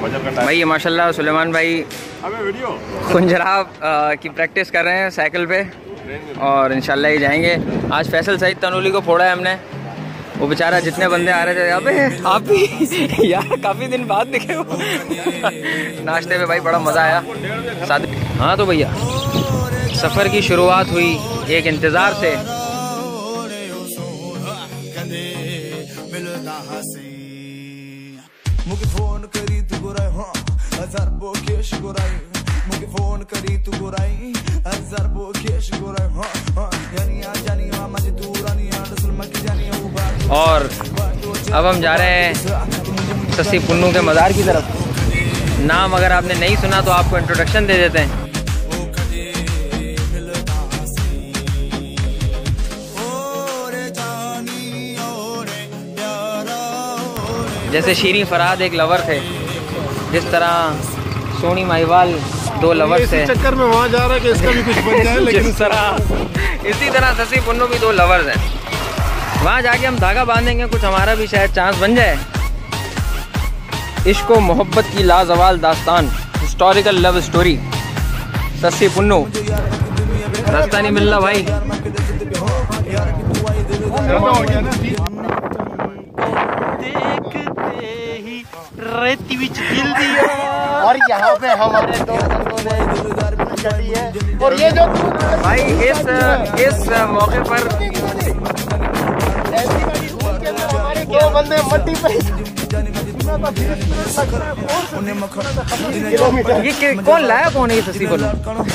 भाई ये माशाल्लाह सुलेमान भाई कुंजराब की प्रैक्टिस कर रहे हैं साइकिल पे और इंशाल्लाह ही जाएंगे। आज फैसल सईद तनूली को फोड़ा है हमने। वो बेचारा जितने बंदे आ रहे थे अबे आप भी यार काफ़ी दिन बाद दिखे हो। नाश्ते में भाई बड़ा मज़ा आया साथ। हाँ तो भैया सफ़र की शुरुआत हुई एक इंतज़ार से। और अब हम जा रहे हैं सस्सी पुन्नू के मज़ार की तरफ। नाम अगर आपने नहीं सुना तो आपको इंट्रोडक्शन दे देते हैं। जैसे शीरी फरहाद एक लवर थे, जिस तरह सोनी माहिवाल दो लवर थे, चक्कर में वहाँ जा रहा है कि इसका भी कुछ बन जाए, लेकिन इसी तरह सस्सी पुन्नू भी दो लवर्स हैं। वहाँ जाके हम धागा बांधेंगे, कुछ हमारा भी शायद चांस बन जाए। इश्क व मोहब्बत की लाजवाल दास्तान, historical love story, Sassi Punnu. रास्ता नहीं मिल रहा भाई। रेती बिच दिल दिया और यहाँ पे हमारे दो है। और ये जो भाई इस मौके पर दो बंदे मट्टी पे ये कौन लाया, कौन है ये सस्सी पुन्नू?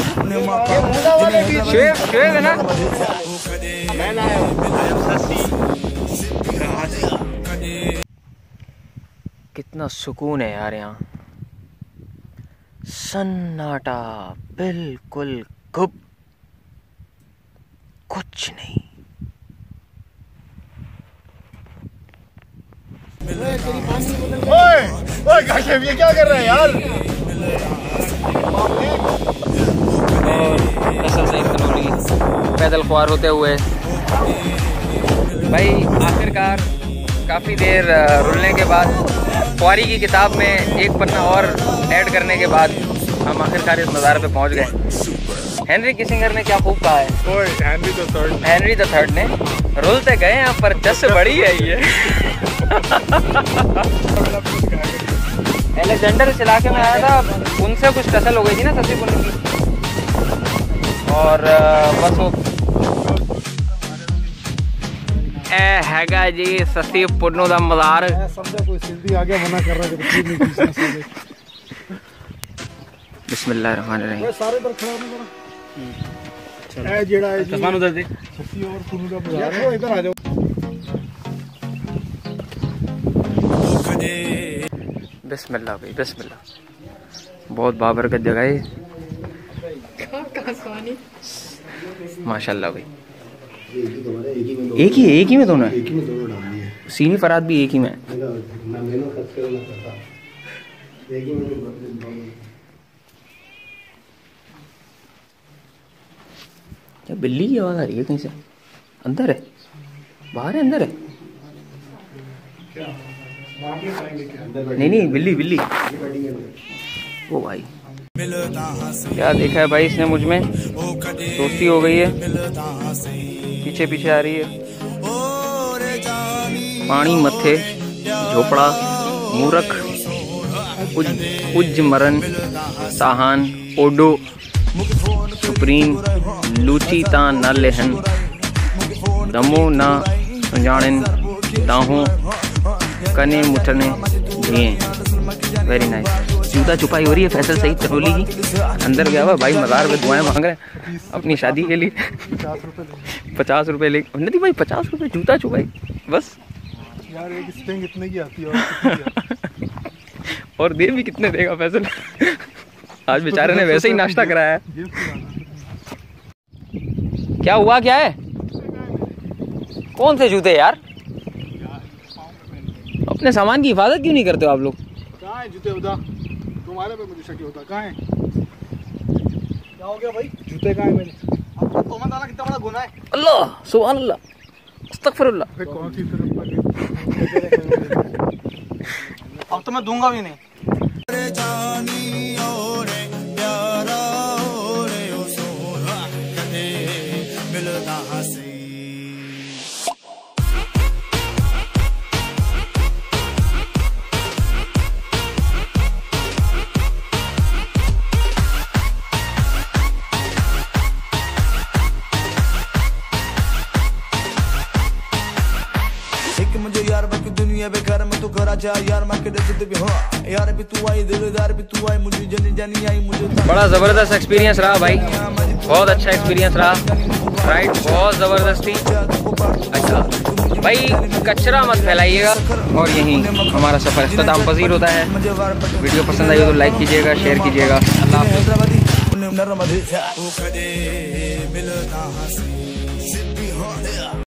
शेव है ना? मैं लाया कितना सुकून है यार यहाँ। सन्नाटा, बिल्कुल गुप, कुछ नहीं। ओए काशिफ ये क्या कर रहे हैं यार? और फैसल सईद तनूली पैदल ख्वार होते हुए भाई आखिरकार काफ़ी देर रुलने के बाद ख्वारी की किताब में एक पन्ना और ऐड करने के बाद हम आखिरकार इस मज़ार पे पहुंच गए। हेनरी किसिंगर ने क्या खूब कहा है, ओए हेनरी द थर्ड ने, रुलते गए हैं पर जस बड़ी है ये। एलेक्जेंडर इस इलाके में आया था, उनसे कुछ टसल हो गई थी ना सस्सी पुन्नू की, और बस वो हैगा जी सस्सी पुन्नू दा मज़ार। कोई सिंधी आगे मना कर रहा है। बिस्मिल्लाहिर्रहमानिर्रहीम। सारे इधर खड़ा होना जरा। ए जेड़ा है तफान उधर दे। सस्सी और पुन्नू का मज़ार है, इधर आ जाओ। बिस्मिल्लाह भाई बिस्मिल्लाह। बहुत बाबरकत जगह है माशाल्लाह भाई। एक ही में दोनों है। सीनी फराद भी एक ही में। क्या बिल्ली की आवाज आ रही है कहीं से? अंदर है, बाहर है, अंदर है? नहीं बिल्ली। ओ भाई क्या देखा है भाई इसने मुझ में? दोस्ती हो गई है, पीछे आ रही है। पानी मथे, झोपड़ा, मूरख, उज मरन, साहान, ओडो, सुप्रीम, लूची ता न लेहन, दमो ना सुजाणन, दाहों कने मुठने दिए। Very nice. जूता छुपाई हो रही है फैसल सईद तनूली की। अंदर गया हुआ भाई मज़ार में दुआएं मांग रहे हैं अपनी शादी के लिए। 50 रुपये ले नहीं भाई, 50 रुपये जूता छुपाई बस यार। एक स्टिंग इतने की आती है और दे भी कितने देगा फैसल? आज बेचारे ने वैसे ही नाश्ता कराया है। क्या हुआ, क्या है? कौन से जूते यार? अपने सामान की हिफाजत क्यों नहीं करते हो आप लोग? कहाँ है जूते? उदा तुम्हारे पे मुझे शक होता। कहाँ है? क्या हो गया भाई? जूते कहाँ है मेरे? आपको तोहमत डालना कितना बड़ा गुनाह है। अल्लाह सुभान अल्लाह, अस्तगफिरुल्लाह। कौन सी तरफ? अब तो मैं दूंगा भी नहीं। मुझे यार बाकी दुनिया बेकार मैं तो करा चाह यार मैं के देते भी हो यार भी तू आई दिलदार भी तू आई मुझे जनी जनी आई मुझे बड़ा ज़बरदस्त एक्सपीरियंस रहा भाई, बहुत अच्छा एक्सपीरियंस रहा। राइड बहुत ज़बरदस्त थी। अच्छा भाई, कचरा मत फैलाइएगा और यहीं हमारा सफ़र इख्तिताम पजीर होता है। वीडियो पसंद आई हो तो लाइक कीजिएगा, शेयर कीजिएगा। अल्लाह हाफ़िज़।